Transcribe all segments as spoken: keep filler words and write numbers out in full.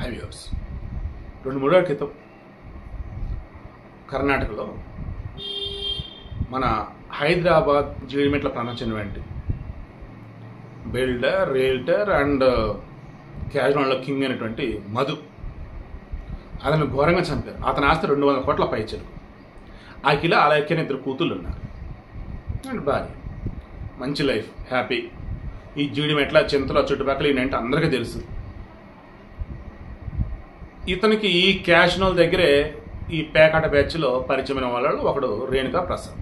High viewers, రెండు మూడేళ్ల క్రితం కర్ణాటకలో మన హైదరాబాద్ జీడిమెట్ల ప్రాంతం చెందినటువంటి బిల్డర్, రియల్టర్ అండ్ క్యాజువల్లో కింగ్ అయినటువంటి మధు అతను ఘోరంగా చంపారు. అతని ఆస్తి రెండు వందల కోట్ల పైచలు. ఆ కిలో అలా ఎక్కిన ఇద్దరు కూతుళ్ళు ఉన్నారు అండ్ భార్య. మంచి లైఫ్, హ్యాపీ. ఈ జీడిమెట్ల చింతల చుట్టుపక్కల ఈయనంటే అందరికీ తెలుసు. ఇతనికి ఈ క్యాషనోల్ దగ్గరే ఈ పేకాట బ్యాచ్లో పరిచయమైన వాళ్ళు ఒకడు రేణుకా ప్రసాద్.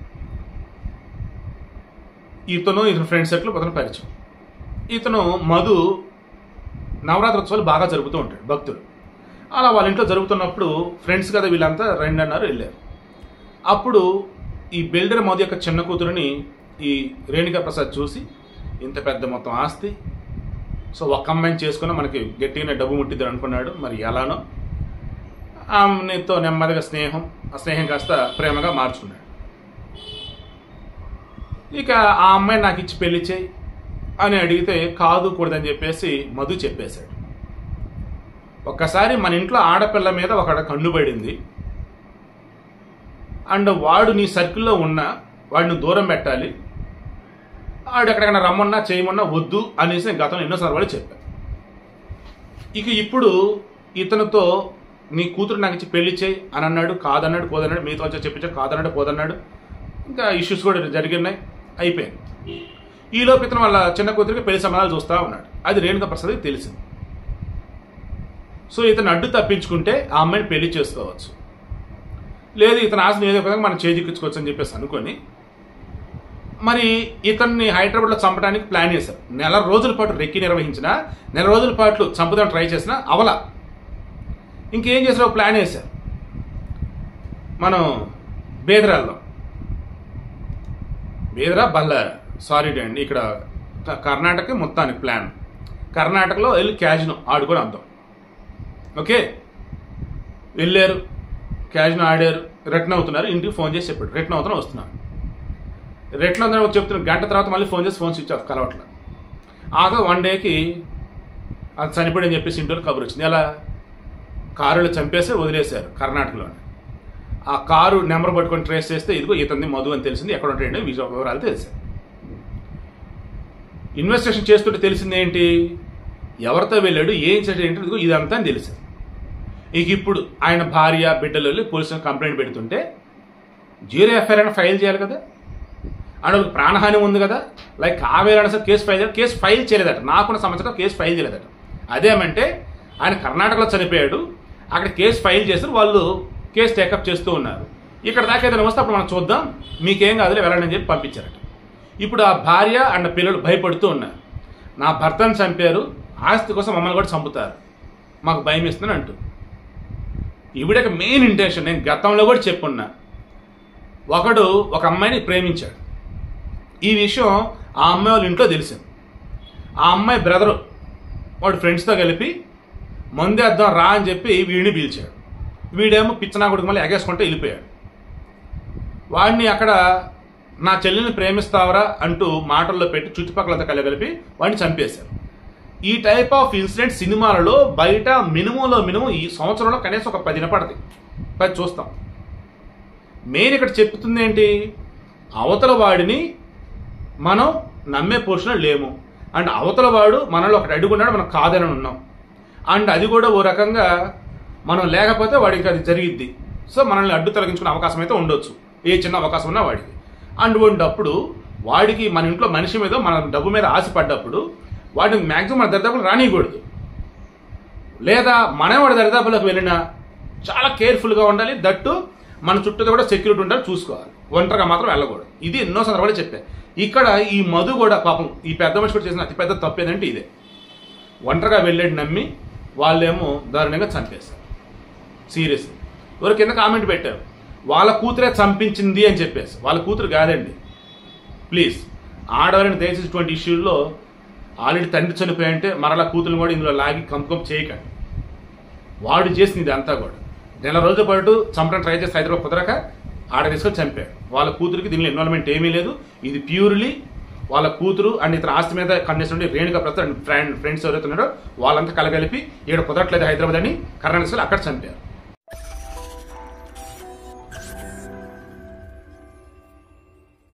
ఇతను ఇతను ఫ్రెండ్ సర్కిల్ అతను పరిచయం. ఇతను మధు నవరాత్రి ఉత్సవాలు బాగా జరుపుతూ ఉంటాడు, భక్తులు. అలా వాళ్ళ ఇంట్లో జరుగుతున్నప్పుడు ఫ్రెండ్స్ కదా వీళ్ళంతా రెండు అన్నారు, వెళ్ళారు. అప్పుడు ఈ బిల్డర్ మధు యొక్క చిన్న కూతురుని ఈ రేణుకా ప్రసాద్ చూసి, ఇంత పెద్ద మొత్తం ఆస్తి, సో ఒక్క అమ్మాయిని చేసుకుని మనకి గట్టిగానే డబ్బు ముట్టిద్దారు అనుకున్నాడు. మరి ఎలానో ఆమెతో నెమ్మదిగా స్నేహం, ఆ స్నేహం కాస్త ప్రేమగా మార్చుకున్నాడు. ఇక ఆ అమ్మాయిని నాకు ఇచ్చి పెళ్లి చేయి అని అడిగితే కాదు కూడదని చెప్పేసి మధు చెప్పేశాడు. ఒక్కసారి మన ఇంట్లో ఆడపిల్ల మీద ఒక కన్ను పడింది అండ్ వాడు నీ సర్కిల్లో ఉన్నా వాడిని దూరం పెట్టాలి, వాడు ఎక్కడికైనా రమ్మన్నా చేయమన్నా వద్దు అనేసి నేను గతంలో ఎన్నోసార్లు వాళ్ళు చెప్పాను. ఇక ఇప్పుడు ఇతనితో నీ కూతురు నాకు ఇచ్చి పెళ్లి చేయి అని అన్నాడు, కాదన్నాడు, పోదన్నాడు, మీతో వచ్చి చెప్పించాడు, కాదన్నాడు, పోదన్నాడు. ఇంకా ఇష్యూస్ కూడా జరిగినాయి, అయిపోయింది. ఈలోపు ఇతను వాళ్ళ చిన్న కూతురికి పెళ్లి సంబంధాలు చూస్తూ ఉన్నాడు. అది రేణుకా ప్రసాద్కి తెలిసింది. సో ఇతను అడ్డు తప్పించుకుంటే ఆ అమ్మాయిని పెళ్లి చేసుకోవచ్చు, లేదు ఇతను ఆశను ఏదో విధంగా మనం చేజిక్కించుకోవచ్చు అని చెప్పేసి అనుకొని మరి ఇతన్ని హైదరాబాద్లో చంపడానికి ప్లాన్ చేశారు. నెల రోజుల పాటు రెక్కి నిర్వహించిన, నెల రోజుల పాటు చంపుదాం ట్రై చేసిన అవల. ఇంకేం చేశారో ప్లాన్ వేశారు. మనం బేదరాల్లో బేదరా బల్లారా సారీ అండి, ఇక్కడ కర్ణాటక మొత్తానికి ప్లాన్. కర్ణాటకలో వెళ్ళి క్యాజినో ఆడుకొని వద్దాం. ఓకే, వెళ్ళారు, క్యాజినో ఆడారు, రిటర్న్ అవుతున్నారు. ఇంటికి ఫోన్ చేసి చెప్పాడు రిటర్న్ అవుతున్నా వస్తున్నాను. రిటర్న్ అవుతున్నా చెప్తున్నారు. గంట తర్వాత మళ్ళీ ఫోన్ చేసి ఫోన్ స్విచ్ ఆఫ్, కలవట్లేదు. ఆగా వన్ డేకి అది చనిపోయి అని చెప్పేసి ఇంట్లో కబురు వచ్చింది. అలా కారులో చంపేసి వదిలేశారు కర్ణాటకలోనే. ఆ కారు నెంబర్ పట్టుకొని ట్రేస్ చేస్తే ఇదిగో ఇతన్ని మధు అని తెలిసింది, ఎక్కడ ఉంటాయండి వివరాలు తెలిసాయి. ఇన్వెస్టిగేషన్ చేస్తుంటే తెలిసింది ఏంటి, ఎవరితో వెళ్ళాడు, ఏం చేసాడు ఏంటి, ఇదిగో ఇదంతా అని తెలిసింది. ఇక ఇప్పుడు ఆయన భార్య బిడ్డలు వెళ్ళి పోలీసులకు కంప్లైంట్ పెడుతుంటే జీరో ఎఫ్ఐఆర్ అయినా ఫైల్ చేయాలి కదా, అండ్ ఒక ప్రాణహాని ఉంది కదా, లైక్ కావేరైనా సార్ కేసు ఫైల్ చేయాలి. కేసు ఫైల్ చేయలేదట, నాకున్న సంవత్సరం కేసు ఫైల్ చేయలేదట. అదేమంటే ఆయన కర్ణాటకలో చనిపోయాడు, అక్కడ కేసు ఫైల్ చేస్తారు, వాళ్ళు కేసు టేకప్ చేస్తూ ఉన్నారు. ఇక్కడ దాకా ఏదైనా వస్తే అప్పుడు మనం చూద్దాం, మీకేం కాదులే వెళ్ళండి అని చెప్పి పంపించారట. ఇప్పుడు ఆ భార్య అండ్ పిల్లలు భయపడుతూ ఉన్నారు. నా భర్తను చంపారు, ఆస్తి కోసం మమ్మల్ని కూడా చంపుతారు, మాకు భయం ఇస్తుందని అంటూ. ఈవిడకి మెయిన్ ఇంటెన్షన్ నేను గతంలో కూడా చెప్పున్నా, ఒకడు ఒక అమ్మాయిని ప్రేమించాడు. ఈ విషయం ఆ అమ్మాయి వాళ్ళ ఇంట్లో తెలిసింది. ఆ అమ్మాయి బ్రదరు వాడు ఫ్రెండ్స్తో కలిపి మందేద్దాం రా అని చెప్పి వీడిని పిలిచాడు. వీడేమో పిచ్చనా కొడుకు మళ్ళీ ఎగేసుకుంటే వెళ్ళిపోయాడు. వాడిని అక్కడ నా చెల్లిని ప్రేమిస్తావరా అంటూ మాటల్లో పెట్టి చుట్టుపక్కలంతా కలిపి వాడిని చంపేశారు. ఈ టైప్ ఆఫ్ ఇన్సిడెంట్ సినిమాలలో బయట మినిమంలో మినిమం ఈ సంవత్సరంలో కనీసం ఒక పది పడతాయి, పది చూస్తాం. మెయిన్ ఇక్కడ చెప్తుంది ఏంటి, అవతల వాడిని మనం నమ్మే పొజిషన్లో లేము, అండ్ అవతల వాడు మనలో ఒకటి అడుగున్నాడు, మనం కాదని ఉన్నాం, అండ్ అది కూడా ఓ రకంగా మనం లేకపోతే వాడికి అది జరిగిద్ది. సో మనల్ని అడ్డు తొలగించుకునే అవకాశం అయితే ఉండొచ్చు, ఏ చిన్న అవకాశం ఉన్నా వాడికి. అండ్ ఉన్నప్పుడు వాడికి మన ఇంట్లో మనిషి మీద మన డబ్బు మీద ఆశపడ్డప్పుడు వాడిని మ్యాక్సిమం మన దరిదాపులు రానియకూడదు, లేదా మనమే వాడి దరిదాపులకు వెళ్ళినా చాలా కేర్ఫుల్గా ఉండాలి. దట్టు మన చుట్టూ కూడా సెక్యూరిటీ ఉండాలి, చూసుకోవాలి, ఒంటరిగా మాత్రం వెళ్ళకూడదు. ఇది ఎన్నో సందర్భాలు చెప్పాయి. ఇక్కడ ఈ మధు కూడా పాపం ఈ పెద్ద మనిషి కూడా చేసిన అతిపెద్ద తప్పు ఏదంటే ఇదే, ఒంటరిగా వెళ్ళాడు నమ్మి వాళ్ళేమో దారుణంగా చంపేశారు. సీరియస్. ఎవరు కింద కామెంట్ పెట్టారు వాళ్ళ కూతురే చంపించింది అని చెప్పేసి. వాళ్ళ కూతురు కాదండి, ప్లీజ్. ఆడవారిని దయచేసి ఇటువంటి ఇష్యూల్లో ఆల్రెడీ తండ్రి చనిపోయాయంటే మరలా కూతురు కూడా ఇందులో లాగి కంపకం చేయకండి. వాడు చేసింది ఇదంతా కూడా నెల రోజుల పాటు చంపడం ట్రై చేసి హైదరాబాద్ కుదరక ఆడ తీసుకొని చంపాడు. వాళ్ళ కూతురికి దీనిలో ఇన్వాల్వ్మెంట్ ఏమీ లేదు. ఇది ప్యూర్లీ వాళ్ళ కూతురు అండ్ ఇతర ఆస్తి మీద కన్నేసి రేణుకా ప్రసాద్ ఫ్రెండ్ ఫ్రెండ్స్ ఎవరైతే ఉన్నారో వాళ్ళంతా కలగలిపి ఇక్కడ కుదరట్లేదు హైదరాబాద్ అని కర్ణాటకలో అక్కడ చంపారు.